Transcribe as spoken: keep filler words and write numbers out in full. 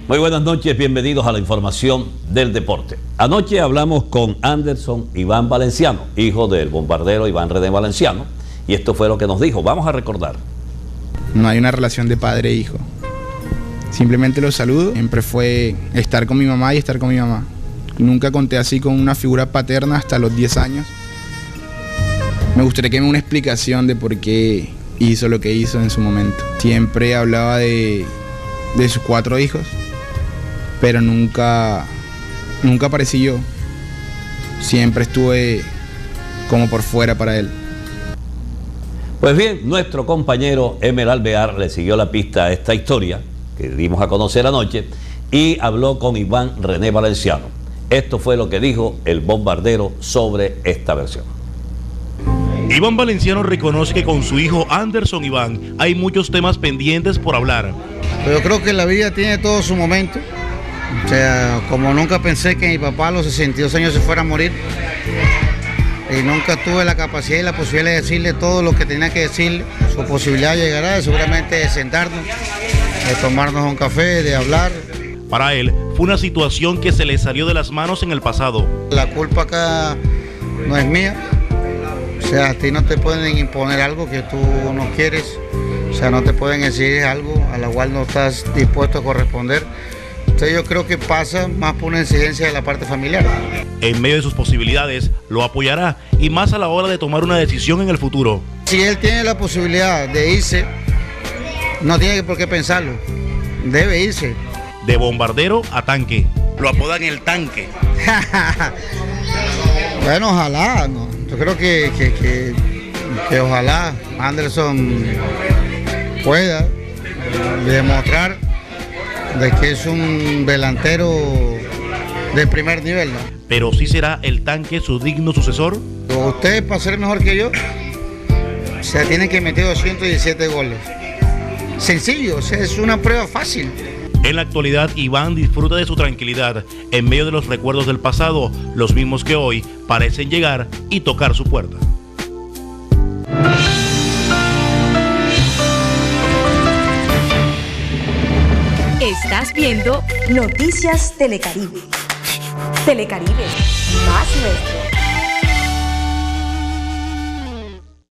Muy buenas noches, bienvenidos a la información del deporte. Anoche hablamos con Anderson Iván Valenciano, hijo del bombardero Iván René Valenciano, y esto fue lo que nos dijo. Vamos a recordar. No hay una relación de padre e hijo. Simplemente los saludo. Siempre fue estar con mi mamá y estar con mi mamá. Nunca conté así con una figura paterna hasta los diez años. Me gustaría que me dé una explicación de por qué hizo lo que hizo en su momento. Siempre hablaba de, de sus cuatro hijos, pero nunca, nunca aparecí yo. Siempre estuve como por fuera para él. Pues bien, nuestro compañero Emer Alvear le siguió la pista a esta historia que dimos a conocer anoche y habló con Iván René Valenciano. Esto fue lo que dijo el bombardero sobre esta versión. Iván Valenciano reconoce que con su hijo Anderson Iván hay muchos temas pendientes por hablar. Pero yo creo que la vida tiene todo su momento. O sea, como nunca pensé que mi papá a los sesenta y dos años se fuera a morir, y nunca tuve la capacidad y la posibilidad de decirle todo lo que tenía que decirle, su posibilidad llegará seguramente de sentarnos, de tomarnos un café, de hablar. Para él fue una situación que se le salió de las manos en el pasado. La culpa acá no es mía. O sea, a ti no te pueden imponer algo que tú no quieres. O sea, no te pueden exigir algo a la cual no estás dispuesto a corresponder. Entonces yo creo que pasa más por una exigencia de la parte familiar. En medio de sus posibilidades, lo apoyará y más a la hora de tomar una decisión en el futuro. Si él tiene la posibilidad de irse, no tiene por qué pensarlo. Debe irse. De bombardero a tanque. Lo apodan el tanque. Bueno, ojalá, ¿no? Yo creo que, que, que, que ojalá Anderson pueda demostrar de que es un delantero de primer nivel, ¿no? Pero ¿sí será el tanque su digno sucesor? Usted, para ser mejor que yo, o sea, tiene que meter doscientos diecisiete goles. Sencillo, o sea, es una prueba fácil. En la actualidad, Iván disfruta de su tranquilidad en medio de los recuerdos del pasado, los mismos que hoy parecen llegar y tocar su puerta. Estás viendo Noticias Telecaribe. Telecaribe, más nuestro.